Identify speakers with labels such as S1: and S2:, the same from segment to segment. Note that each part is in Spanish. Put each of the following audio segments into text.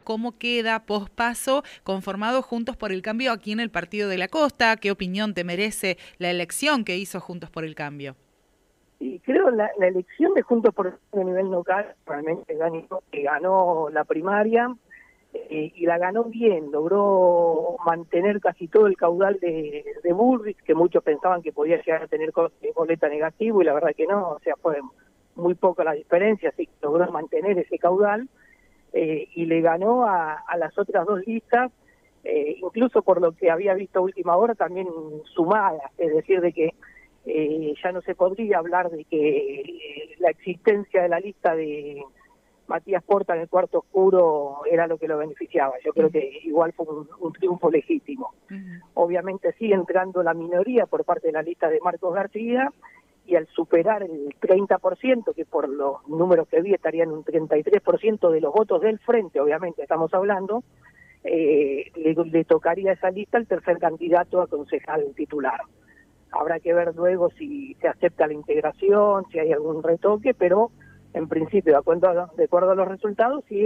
S1: ¿Cómo queda pospaso conformado Juntos por el Cambio aquí en el Partido de la Costa? ¿Qué opinión te merece la elección que hizo Juntos por el Cambio?
S2: Y creo la elección de Juntos por el Cambio a nivel local realmente ganó la primaria y la ganó bien, logró mantener casi todo el caudal de Bullrich, que muchos pensaban que podía llegar a tener boleta negativo y la verdad que no, o sea, fue muy poca la diferencia, así que logró mantener ese caudal y le ganó a las otras dos listas, incluso por lo que había visto a última hora también sumadas, es decir, de que ya no se podría hablar de que la existencia de la lista de Matías Porta en el cuarto oscuro era lo que lo beneficiaba. Yo creo que igual fue un triunfo legítimo. Obviamente sigue entrando la minoría por parte de la lista de Marcos García, y al superar el 30%, que por los números que vi estarían un 33% de los votos del frente, obviamente estamos hablando, le tocaría a esa lista el tercer candidato a concejal titular. Habrá que ver luego si se acepta la integración, si hay algún retoque, pero en principio, de acuerdo a los resultados, si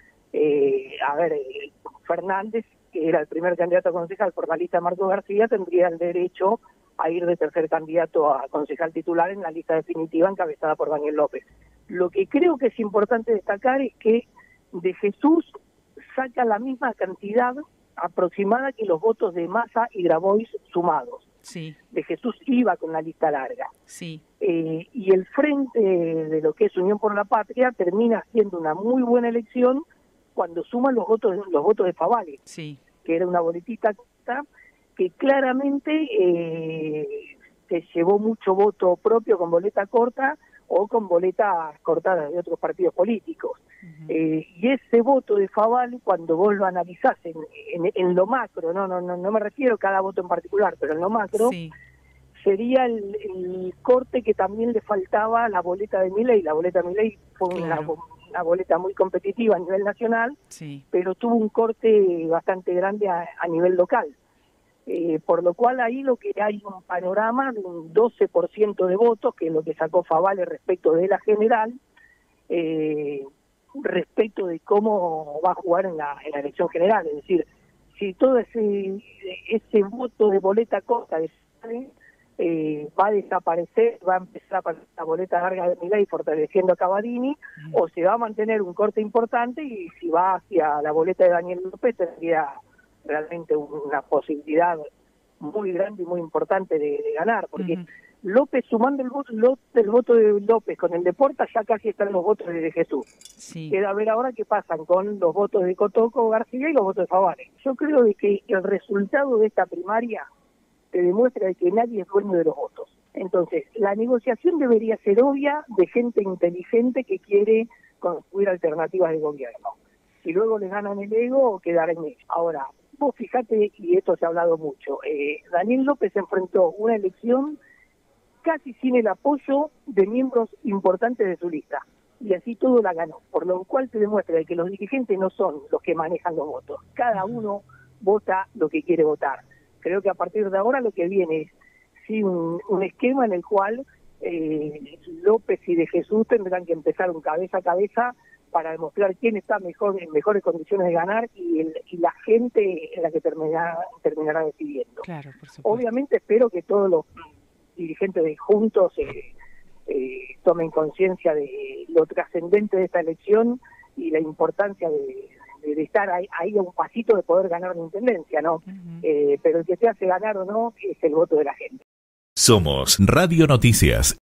S2: Fernández, que era el primer candidato a concejal por la lista de Marcos García, tendría el derecho a ir de tercer candidato a concejal titular en la lista definitiva encabezada por Daniel López. Lo que creo que es importante destacar es que De Jesús saca la misma cantidad aproximada que los votos de Massa y Grabois sumados.
S1: Sí.
S2: De Jesús iba con la lista larga.
S1: Sí.
S2: Y el frente de lo que es Unión por la Patria termina siendo una muy buena elección cuando suman los votos de Favale,
S1: Sí.
S2: que era una boletita que claramente se llevó mucho voto propio con boleta corta o con boletas cortadas de otros partidos políticos. Y ese voto de Favale, cuando vos lo analizás en lo macro, no me refiero a cada voto en particular, pero en lo macro, sí, sería el corte que también le faltaba a la boleta de Milei. La boleta de Milei fue una boleta muy competitiva a nivel nacional, sí, pero tuvo un corte bastante grande a nivel local. Por lo cual ahí lo que hay un panorama de un 12% de votos, que es lo que sacó Favale respecto de la general, respecto de cómo va a jugar en la elección general. Es decir, si todo ese voto de boleta corta de Favale va a desaparecer, va a empezar a aparecer la boleta larga de Milei fortaleciendo a Cavadini, o se va a mantener un corte importante, y si va hacia la boleta de Daniel López tendría realmente una posibilidad muy grande y muy importante de ganar, porque López, sumando el voto de López con el de Porta, ya casi están los votos de Jesús. Sí. Queda ver ahora qué pasan con los votos de Cotoco, García y los votos de Favale. Yo creo de que el resultado de esta primaria te demuestra de que nadie es dueño de los votos. Entonces, la negociación debería ser obvia, de gente inteligente que quiere construir alternativas de gobierno. Si luego les ganan el ego, quedará en ello. Ahora, vos fijate, y esto se ha hablado mucho, Daniel López enfrentó una elección casi sin el apoyo de miembros importantes de su lista, y así todo la ganó, por lo cual te demuestra que los dirigentes no son los que manejan los votos, cada uno vota lo que quiere votar. Creo que a partir de ahora lo que viene es sí, un esquema en el cual López y De Jesús tendrán que empezar un cabeza a cabeza para demostrar quién está en mejores condiciones de ganar, y la gente en la que terminará decidiendo.
S1: Claro, por supuesto.
S2: Obviamente espero que todos los dirigentes de Juntos tomen conciencia de lo trascendente de esta elección y la importancia de estar ahí a un pasito de poder ganar la intendencia, ¿no? Pero el que se hace ganar o no es el voto de la gente.
S3: Somos Radio Noticias.